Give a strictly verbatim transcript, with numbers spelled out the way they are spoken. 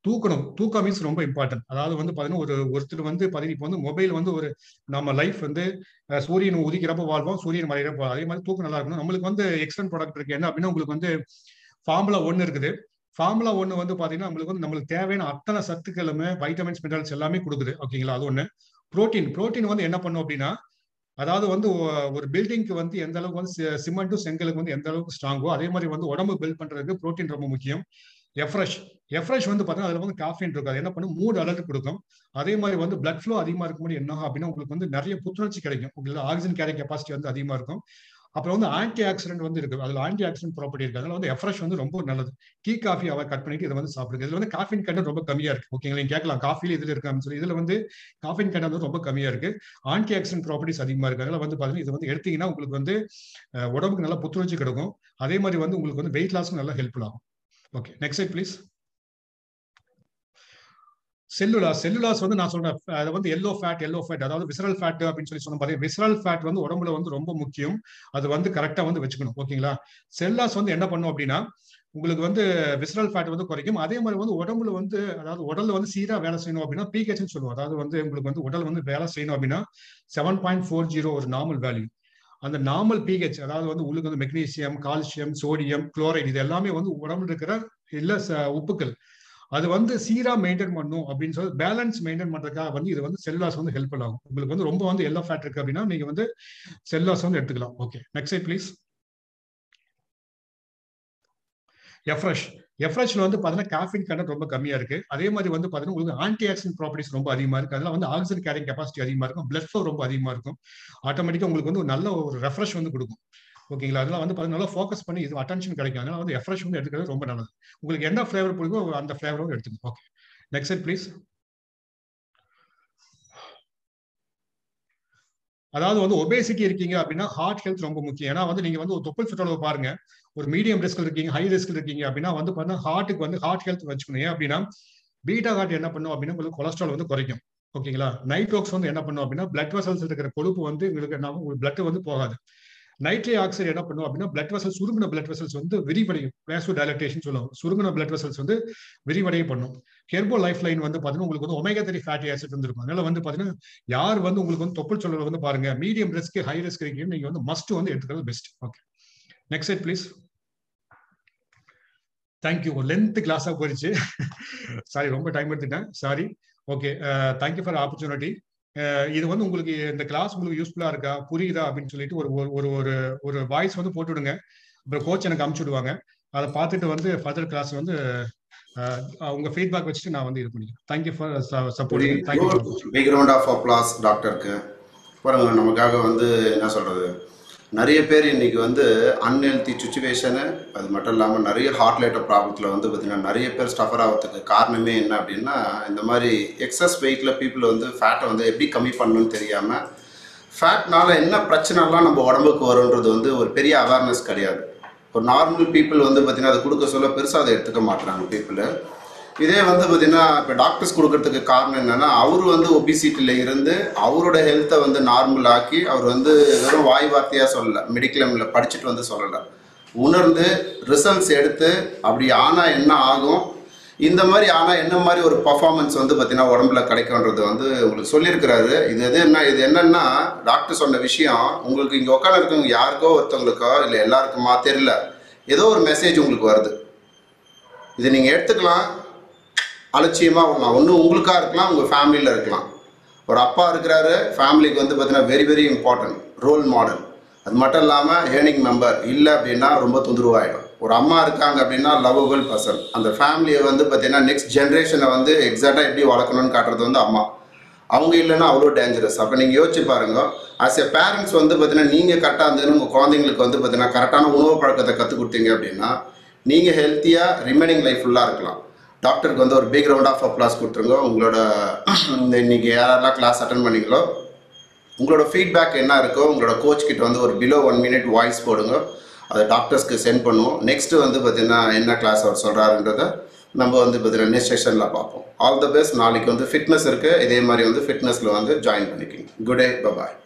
தூக்கணும். தூக்கம் மீன்ஸ் ரொம்ப இம்பார்ட்டன்ட். அதாவது வந்து பாத்தீங்கன்னா ஒரு ஒருத்தர் வந்து பாத்தீங்கன்னா இப்போ வந்து மொபைல் வந்து ஒரு நம்ம லைஃப் வந்து சூரியன் உதிக்கிறப்ப வாழ்வோம், சூரியன் மறைகிறப்ப. அதே மாதிரி தூக்கம் நல்லா இருக்கணும். நம்மளுக்கு வந்து எக்ஸ்டர்ன் ப்ராடக்ட் இருக்கு. என்ன அப்படின்னா உங்களுக்கு வந்து ஃபார்முலா ஒன்னு இருக்குது. ஃபார்முலா ஒன்னு வந்து பாத்தீங்கன்னா நம்மளுக்கு வந்து நம்மளுக்கு தேவையான அத்தனை சத்துக்களுமே வைட்டமின்ஸ் மினரல்ஸ் எல்லாமே கொடுக்குது. ஓகேங்களா? அது ஒண்ணு. புரோட்டீன் புரோட்டீன் வந்து என்ன பண்ணும் அப்படின்னா அதாவது வந்து ஒரு பில்டிங்க்கு வந்து எந்த அளவுக்கு வந்து சிமெண்ட்டும் செங்கலுக்கு வந்து எந்த அளவுக்கு ஸ்ட்ராங்கோ அதே மாதிரி வந்து உடம்பு பில்ட் பண்றதுக்கு புரோட்டீன் ரொம்ப முக்கியம். எஃப்ரெஷ் எஃப்ரெஷ் வந்து பார்த்தீங்கன்னா அதுல வந்து காஃபின் இருக்கும். அது என்ன பண்ணும் மூட் அலர்ட் கொடுக்கும். அதே மாதிரி வந்து பிளட் ஃப்ளோ அதிகமா இருக்கும்போது என்ன அப்படின்னா உங்களுக்கு வந்து நிறைய புத்துணர்ச்சி கிடைக்கும். உங்களுக்கு ஆக்சிஜன் கேரிங் கெப்பாசிட்டி வந்து அதிகமா இருக்கும். அப்புறம் வந்து ஆன்டி ஆக்சிடென்ட் வந்து இருக்கு. அதுல ஆன்டி ஆக்சிடென்ட் ப்ராப்பர்ட்டி இருக்கு. அதனால வந்து எஃப்ரெஷ் வந்து ரொம்ப நல்லது. டீ காஃபி அவ கட் பண்ணிட்டு இதை வந்து சாப்பிடுங்க. இதுல வந்து காஃபின் கண்டென்ட் ரொம்ப கம்மியா இருக்கு. ஓகேங்களா? நீங்க கேட்கலாம் காஃபில இதுல இருக்கு அப்படின்னு சொல்லி. இதுல வந்து காஃபின் கண்டென்ட் வந்து ரொம்ப கம்மியா இருக்கு. ஆன்டி ஆக்சிடென்ட் ப்ராப்பர்ட்டிஸ் அதிகமா இருக்கு. அதனால வந்து பாத்தீங்கன்னா இது வந்து எடுத்தீங்கன்னா உங்களுக்கு வந்து உடம்புக்கு நல்லா புத்துணர்ச்சி கிடைக்கும். அதே மாதிரி வந்து உங்களுக்கு வந்து வெயிட் லாஸ்க்கு நல்லா ஹெல்ப்ஃபுல் ஆகும். Okay, next slide please. Cellulose cellulose வந்து நான் சொல்றேன் அது வந்து எல்லோ ஃபேட் எல்லோ ஃபேட் அதாவது விசரல் ஃபேட் அப்படின்னு சொல்லி சொன்ன பாருங்க. விசரல் ஃபேட் வந்து உடம்புல வந்து ரொம்ப முக்கியம். அது வந்து கரெக்டா வந்து வச்சுக்கணும். ஓகேங்களா? செல்லுலாஸ் வந்து என்ன பண்ணும் அப்படின்னா உங்களுக்கு வந்து விசரல் ஃபேட் வந்து குறைக்கும். அதே மாதிரி வந்து உடம்புல வந்து அதாவது உடல்ல வந்து சீரா வேலை செய்யணும் அப்படின்னா பிஹெச்னு சொல்லுவோம். அதாவது வந்து உங்களுக்கு வந்து உடல் வந்து வேலை செய்யணும் அப்படின்னா செவன் பாயிண்ட் ஃபோர் ஜீரோ ஒரு நார்மல் வேல்யூ. அந்த நார்மல் பிஹெச் அதாவது வந்து உங்களுக்கு வந்து மெக்னீசியம், கால்சியம், சோடியம், குளோரைடு இது எல்லாமே வந்து உடம்புல இருக்கிற இல்ல உப்புக்கள் அது வந்து சீரா மெயின்டைன் பண்ணும் அப்படின்னு சொல்லி பேலன்ஸ் மெயின்டைன் பண்றதுக்காக வந்து இது வந்து செல்லுலாஸ் வந்து ஹெல்ப் ஆகும். உங்களுக்கு வந்து ரொம்ப வந்து எல்லோ ஃபேட் இருக்கு அப்படின்னா நீங்க வந்து செல்லுலாஸ் வந்து எடுத்துக்கலாம். Okay, next slide please. எஃப்ரெஷ் எஃப்ரெஷ்ல வந்து பாத்தீங்கன்னா காஃபின் கண்டென்ட் ரொம்ப கம்மியா இருக்கு. அதே மாதிரி வந்து பாத்தீங்கன்னா உங்களுக்கு ஆன்டி ஆக்சிடென்ட் ப்ராப்பர்ட்டிஸ் ரொம்ப அதிகமா இருக்கு. அதனால வந்து ஆக்சிஜன் கேரிங் கெப்பாசிட்டி அதிகமா இருக்கும். பிளட் ஃப்ளோ ரொம்ப அதிகமா இருக்கும். ஆட்டோமேட்டிக்கா உங்களுக்கு வந்து ஒரு நல்ல ஒரு ரெஃப்ரெஷ் வந்து கொடுக்கும். ஓகேங்களா? அதனால வந்து பாத்தீங்கன்னா நல்லா ஃபோக்கஸ் பண்ணி இது அட்டென்ஷன் கிடைக்கும். அதனால வந்து எஃப்ரெஷ் வந்து எடுத்துக்கிறது ரொம்ப நல்லது. உங்களுக்கு என்ன ஃபிளேவர் பிடிக்கும் அந்த ஃபிளேவர் வந்து எடுத்துக்கணும். Okay, next slide please. அதாவது வந்து ஒபேசிட்டி இருக்கீங்க அப்படின்னா ஹார்ட் ஹெல்த் ரொம்ப முக்கியம். ஏன்னா வந்து நீங்க வந்து ஒரு தொப்புள் சுற்றளவு பாருங்க. ஒரு மீடியம் ரிஸ்க்ல இருக்கீங்க, ஹை ரிஸ்க்ல இருக்கீங்க அப்படின்னா வந்து பாத்தீங்கன்னா ஹார்ட்டுக்கு வந்து ஹார்ட் ஹெல்த் வச்சுக்கணும். ஏன் அப்படின்னா பீட்டா ஹார்ட் என்ன பண்ணும் அப்படின்னா உங்களுக்கு கொலஸ்ட்ரால் வந்து குறைக்கும். ஓகேங்களா? நைட்ரோக்ஸ் வந்து என்ன பண்ணும் அப்படின்னா பிளட் வெசல்ஸ் இருக்கிற கொழுப்பு வந்து உங்களுக்கு என்ன ஆகும் பிளட் வந்து போகாது. நைட்ரிக் ஆக்சைடு என்ன பண்ணும் அப்படின்னா பிளட் வெசல்ஸ் சுருங்கின பிளட் வெசல்ஸ் வந்து விரிவடையும். வேசோ டைலட்டேஷன் சொல்லுவோம். சுருங்கின பிளட் வெசல்ஸ் வந்து விரிவடைய பண்ணும். ஹெர்போ லைஃப் லைன் வந்து பாத்தீங்கன்னா உங்களுக்கு வந்து ஒமேகா த்ரீ ஃபேட்டி ஆசிட் வந்து இருக்கும். அதனால வந்து பாத்தீங்கன்னா யார் வந்து உங்களுக்கு வந்து தொப்புள் சொல்லல வந்து பாருங்க மீடியம் ரிஸ்க் ஹை ரிஸ்க் இருக்கீங்க நீங்க வந்து மஸ்ட் வந்து எடுத்துக்கிறது best. Okay, next slide please. Thank you. Length கிளாஸா போயிடுச்சு. சாரி, ரொம்ப டைம் எடுத்துட்டேன். Sorry. Okay, thank you for opportunity. இது வந்து உங்களுக்கு இந்த கிளாஸ் உங்களுக்கு யூஸ்ஃபுல்லா இருக்கா புரியுதா அப்படின்னு சொல்லிட்டு ஒரு ஒரு ஒரு ஒரு வாய்ஸ் வந்து போட்டு விடுங்க. அப்புறம் கோச் எனக்கு அமுச்சு விடுவாங்க. அதை பார்த்துட்டு வந்து ஃபர்தர் கிளாஸ் வந்து உங்க ஃபீட்பேக் வச்சுட்டு நான் வந்து இது பண்ணிக்கிறேன். Thank you for support. Thank you for big round of applause டாக்டருக்கு. பாருங்க, நமக்காக வந்து என்ன சொல்றது, நிறைய பேர் இன்றைக்கி வந்து அன்ஹெல்த்தி சுச்சுவேஷனு, அது மட்டும் இல்லாமல் நிறைய ஹார்ட் லைட்டர் ப்ராப்ளத்தில் வந்து பார்த்திங்கன்னா நிறைய பேர் ஸ்டஃபர் ஆகிறதுக்கு காரணமே என்ன அப்படின்னா இந்த மாதிரி எக்ஸஸ் வெயிட்டில் பீப்புள் வந்து ஃபேட்டை வந்து எப்படி கம்மி பண்ணணும்னு தெரியாமல் ஃபேட்னால என்ன பிரச்சனைலாம் நம்ம உடம்புக்கு வரும்ன்றது வந்து ஒரு பெரிய அவேர்னஸ் கிடையாது. ஒரு நார்மல் பீப்புள் வந்து பார்த்திங்கன்னா அதை கொடுக்க சொல்ல பெருசாக அதை எடுத்துக்க மாட்டுறாங்க பீப்புள். இதே வந்து பார்த்திங்கன்னா இப்போ டாக்டர்ஸ் கொடுக்கறதுக்கு காரணம் என்னென்னா அவர் வந்து ஒபிசிட்டியில் இருந்து அவரோட ஹெல்த்தை வந்து நார்மல் ஆக்கி அவர் வந்து வெறும் வாய் வார்த்தையாக சொல்லலை, மெடிக்கலமில் படிச்சுட்டு வந்து சொல்லலை, உணர்ந்து ரிசல்ட்ஸ் எடுத்து அப்படி ஆனால் என்ன ஆகும், இந்த மாதிரி ஆனால் என்ன மாதிரி ஒரு பர்ஃபார்மன்ஸ் வந்து பார்த்திங்கன்னா உடம்புல கிடைக்கும்ன்றது வந்து உங்களுக்கு சொல்லியிருக்கிறாரு. இது எது என்ன இது என்னென்னா டாக்டர் சொன்ன விஷயம் உங்களுக்கு இங்கே உட்காந்து இருக்கவங்க யாருக்கோ ஒருத்தவங்களுக்கோ இல்லை எல்லாருக்குமா தெரியல, ஏதோ ஒரு மெசேஜ் உங்களுக்கு வருது. இதை நீங்கள் எடுத்துக்கலாம், அலட்சியமாக வரலாம். ஒன்று உங்களுக்காக இருக்கலாம், உங்கள் ஃபேமிலியில் இருக்கலாம். ஒரு அப்பா இருக்கிறாரு, ஃபேமிலிக்கு வந்து பார்த்தீங்கன்னா very very important role model. அது மட்டும் இல்லாமல் ஏர்னிங் மெம்பர் இல்லை அப்படின்னா ரொம்ப தொந்தரவாயிடும். ஒரு அம்மா இருக்காங்க அப்படின்னா லவ்வபிள் பர்சன். அந்த ஃபேமிலியை வந்து பார்த்தீங்கன்னா நெக்ஸ்ட் ஜென்ரேஷனை வந்து எக்ஸாக்டாக எப்படி வளர்க்கணும்னு காட்டுறது வந்து அம்மா. அவங்க இல்லைன்னா அவ்வளோ டேஞ்சரஸ். அப்போ நீங்கள் யோசிச்சு பாருங்க, ஆஸ் எ பேரண்ட்ஸ் வந்து பார்த்தீங்கன்னா நீங்கள் கரெக்டாக இருந்ததுன்னு உங்கள் குழந்தைங்களுக்கு வந்து பார்த்தீங்கன்னா கரெக்டான உணவு பழக்கத்தை கற்றுக் கொடுத்தீங்க அப்படின்னா நீங்கள் ஹெல்த்தியாக ரிமைனிங் லைஃப் ஃபுல்லாக இருக்கலாம். டாக்டருக்கு வந்து ஒரு பிக் ரவுண்ட் ஆஃப் அப்ளாஸ் கொடுத்துருங்க. உங்களோட இந்த இன்றைக்கி யாரெல்லாம் கிளாஸ் அட்டன் பண்ணிங்களோ உங்களோட ஃபீட்பேக் என்ன இருக்கோ உங்களோட கோச் கிட்ட வந்து ஒரு பிலோ ஒன் மினிட் வாய்ஸ் போடுங்க. அதை டாக்டர்ஸ்க்கு சென்ட் பண்ணுவோம். நெக்ஸ்ட்டு வந்து பார்த்திங்கன்னா என்ன கிளாஸ் அவர் சொல்கிறாருன்றதை நம்ம வந்து பார்த்தீங்கன்னா நெக்ஸ்ட் செஷனில் பார்ப்போம். All the best. நாளைக்கு வந்து ஃபிட்னஸ் இருக்குது, இதே மாதிரி வந்து ஃபிட்னஸில் வந்து ஜாயின் பண்ணிக்கிங்க. குட் டே, பாய்.